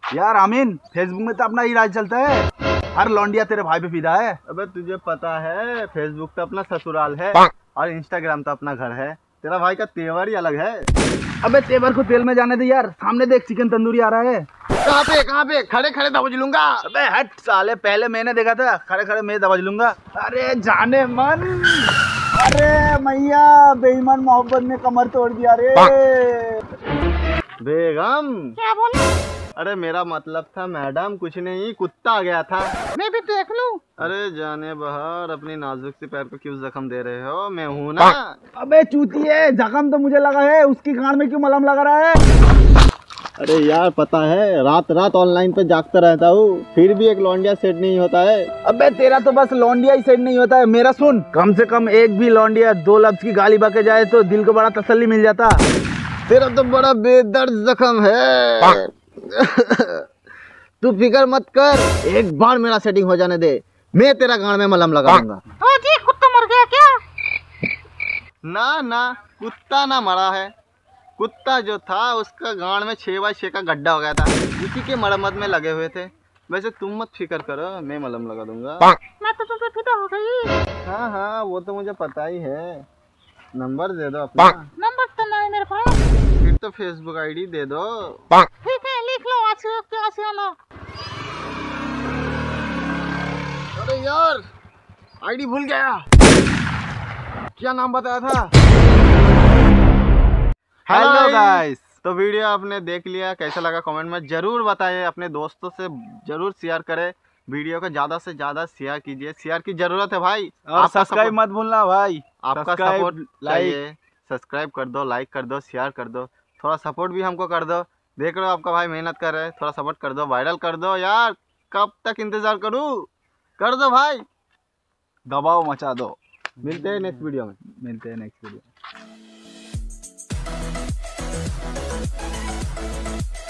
यार आमीन, फेसबुक में तो अपना ही राज चलता है, हर लौंडिया तेरे भाई पे फिदा है। अबे तुझे पता है फेसबुक तो अपना ससुराल है और इंस्टाग्राम तो अपना घर है। तेरा भाई का तेवर ही अलग है। अबे तेवर को तेल में जाने दे यार, सामने देख चिकन तंदूरी आ रहा है। कहाँ पे खड़े खड़े दबोच लूंगा। अबे हट साले, पहले मैंने देखा था, खड़े खड़े मैं दबोच लूंगा। अरे जाने मन, अरे मैया बेईमान मोहब्बत ने कमर तोड़ दिया रे। बेगम क्या बोले? अरे मेरा मतलब था मैडम, कुछ नहीं, कुत्ता आ गया था। मैं भी देख लूं? अरे जाने बहार, अपनी नाजुक से पैर को क्यों जख्म दे रहे हो? मैं हूं ना। अबे चूतिए, जख्म तो मुझे लगा है, उसकी गांड में क्यों मलहम लगा रहा है? अरे यार पता है रात रात ऑनलाइन पे जागता रहता हूँ, फिर भी एक लौंडिया सेट नहीं होता है। अबे तेरा तो बस लौंडिया ही सेट नहीं होता है, मेरा सुन, कम से कम एक भी लौंडिया 2 लफ्ज की गाली बके जाए तो दिल को बड़ा तसल्ली मिल जाता। तेरा तो बड़ा बेदर्द जख्म है। तू फिक्र मत कर, एक बार मेरा सेटिंग हो जाने दे, मैं तेरा गांड में मलहम लगा दूंगा। ओ जी, कुत्ता मर गया क्या? ना कुत्ता ना मरा है। कुत्ता जो था उसका गांड में 6x6 का गड्ढा हो गया था, उसी के मरम्मत में लगे हुए थे। वैसे तुम मत फिक्र करो, मैं मलहम लगा दूंगा। मैं तो तुम पे फिदा हो गई। हाँ वो तो मुझे पता ही है। नंबर दे दो अपना। नंबर तो नहीं मेरे पास। फिर तो फेसबुक आईडी दे दो। ठीक है, लिख लो आसियाना। अरे यार आईडी भूल गया, क्या नाम बताया था? हेलो गाइस, तो वीडियो आपने देख लिया, कैसा लगा कमेंट में जरूर बताइए, अपने दोस्तों से जरूर शेयर करें, वीडियो को ज्यादा से ज्यादा शेयर कीजिए, शेयर की जरूरत है भाई। और सब्सक्राइब मत भूलना भाई, आपका सपोर्ट चाहिए। सब्सक्राइब कर दो, लाइक कर दो, शेयर कर दो, थोड़ा सपोर्ट भी हमको कर दो। देख रहे हो आपका भाई मेहनत कर रहे हैं, थोड़ा सपोर्ट कर दो, वायरल कर दो यार। कब तक इंतजार करूँ, कर दो भाई, दबाव मचा दो। मिलते हैं नेक्स्ट वीडियो में। मिलते हैं नेक्स्ट वीडियो।